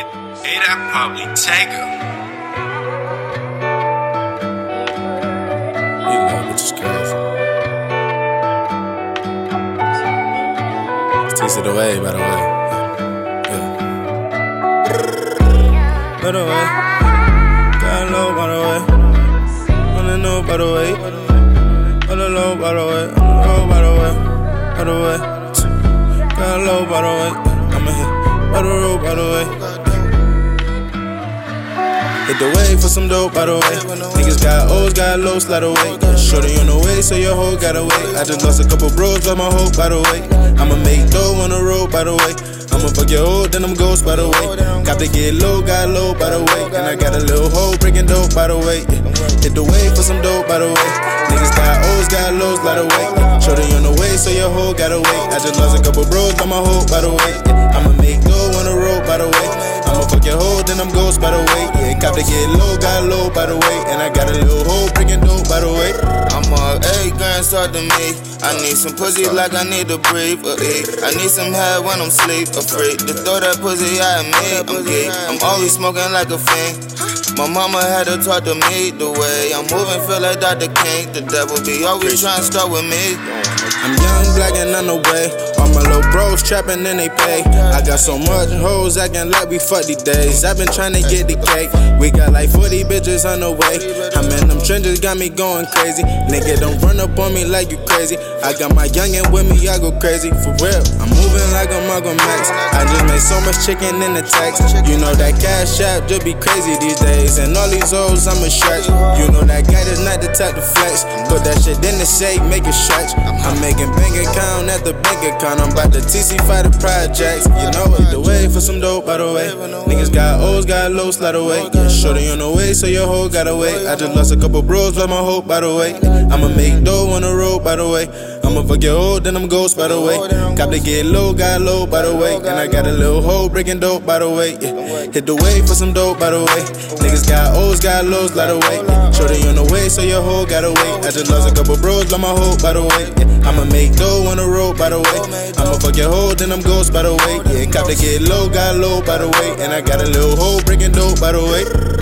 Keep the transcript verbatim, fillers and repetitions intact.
Hey, that probably take her. You know, bitch is crazy. Takes it away, by the way. Yeah. By the way, got low, by the way. Wanna know, by the way. On the low, by the way. On the low, by the way. By the way. Got low, by the way. I'ma hit by the road, by the way. Hit the way for some dope, by the way. Niggas got O's, got low, slide away. Shorty on the way, so your hoe got away. I just lost a couple bros, but my hope, by the way. I'ma make dough on the road, by the way. I'ma fuck your hoe, then I'm ghost, by the way. Got to get low, got low, by the way. And I got a little hoe breaking dope, by the way. Hit the way for some dope, by the way. Niggas got O's, got lows, slide away. Shorty on the way, so your hoe got away. I just lost a couple bros, but my hope, by the way. I'ma make dough on the road, by the way. I'ma fuck your hoe, then I'm ghost, by the way. Yeah, cop to get low, got low, by the way. And I got a little hoe breaking dope, by the way. I'm all eight grand start to me. I need some pussy like I need to breathe. Uh, eh. I need some head when I'm sleep. Afraid to throw that pussy at me. I'm gay. I'm always smoking like a fiend. My mama had to talk to me the way I'm moving, feel like Doctor King. The devil be always trying to start with me. I'm young, black, and on the way. All my little bros trapping and they pay. I got so much hoes acting like we fuck these days. I've been trying to get the cake. We got like forty bitches on the way. I'm in them trenches, got me going crazy. Nigga, don't run up on me like you crazy. I got my youngin' with me, I go crazy. For real, I'm moving like a Malcolm X. I just made so much chicken in the text. You know that cash app just be crazy these days. And all these hoes, I'ma stretch. You know that guy is not the type to flex. Put that shit in the shake, make it stretch. I'm making bank account at the bank account. I'm about to T C fight the projects. You know it, the way for some dope, by the way. Niggas got O's, got low, slide away. Shorty on the way, so your hoe got away. I just lost a couple bros, but my hope, by the way. I'ma make dough on the road, by the way. I'ma fuck your hoe, then I'm ghost, by the way. Cop to get low, got low, by the way. And I got a little hoe breaking dope, by the way. Yeah. Hit the way for some dope, by the way. Niggas got O's, got lows, slide away. Shorty on the way, so your hoe got away. I just lost a couple bros, but my hope, by the way. Yeah. I'ma make dough on the road, by the way. I'ma fuck your hoe, then I'm ghost, by the way. Yeah, cop to get low, got low, by the way. And I got a little hoe breaking dope, by the way.